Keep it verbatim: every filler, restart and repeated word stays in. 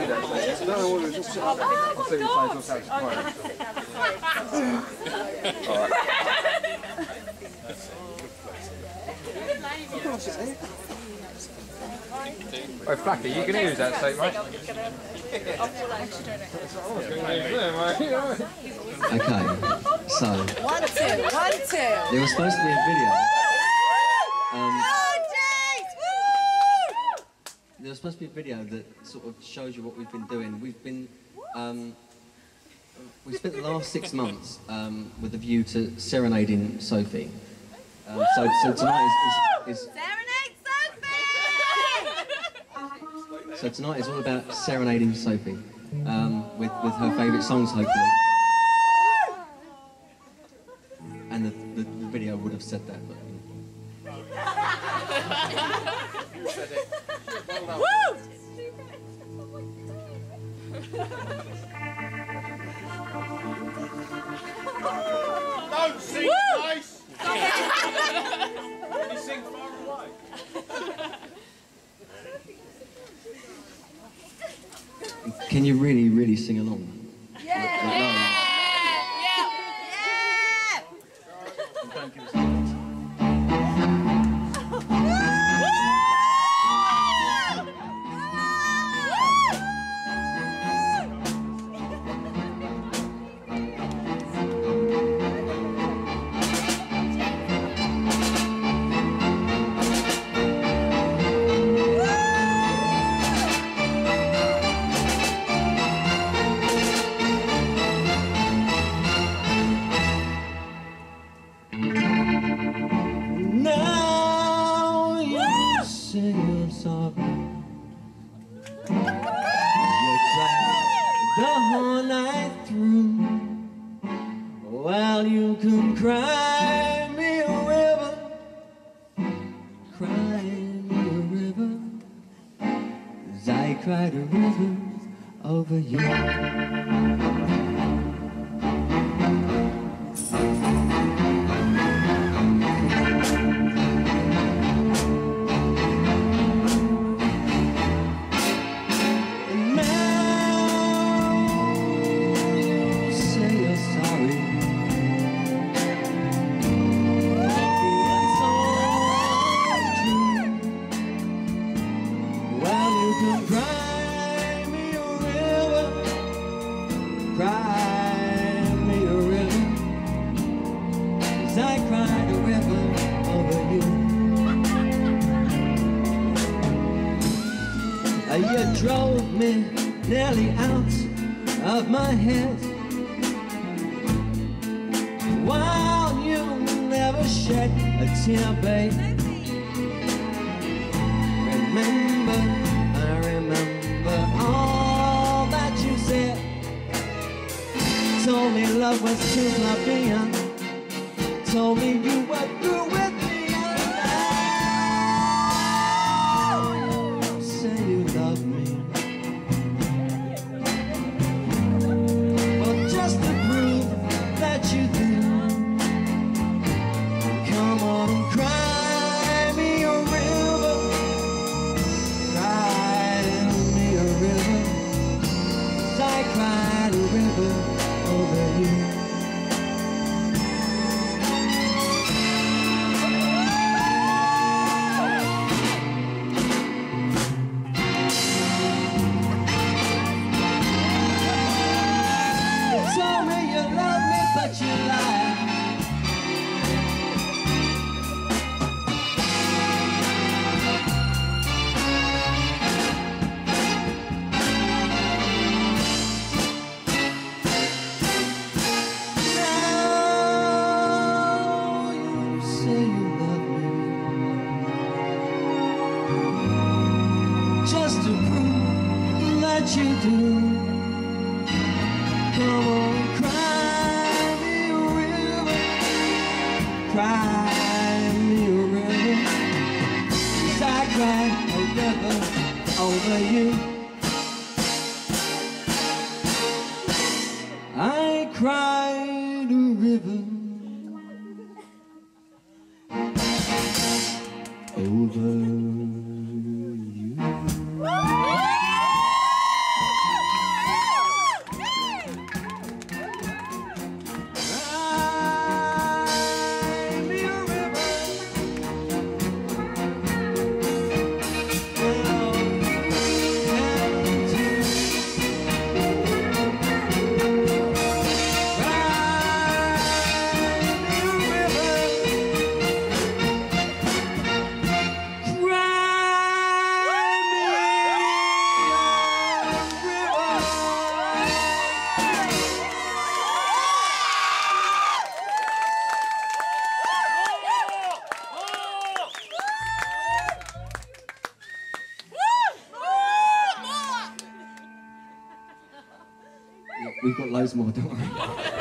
actually. No, no, we'll just sit up. I'll see you say it's outside. Alright. Oh, Flacky, you can use that seat, mate. Okay, so one, two, one, two. There was supposed to be a video. Um, there was supposed to be a video that sort of shows you what we've been doing. We've been, um, we spent the last six months um, with a view to serenading Sophie. Um, so, so tonight is, is, is Serenade Sophie! so tonight is all about serenading Sophie um, with with her favourite songs, hopefully. And the, the, the video would have said that, but. You said it. Well Don't sing nice! You sing far away. Can you really, really sing along? Yeah! Now you say you're sorry. You cried the whole night through. Well, you can cry me a river, cry me a river, as I cried a river over you. I cried a river over you. You drove me nearly out of my head, while you never shed a tear, babe. Remember, I remember all that you said. Told me love was too plebeian. Told me you were through with me, and now you say you love me. Well, just to prove that you do, come on and cry me a river, cry me a river, 'cause I cried a river over you. But you lied. Now you say you love me, just to prove that you do. Come on, cry. Cry me a river, 'cause I cried a river over you. I cried a river over you. we've got loads more, don't worry.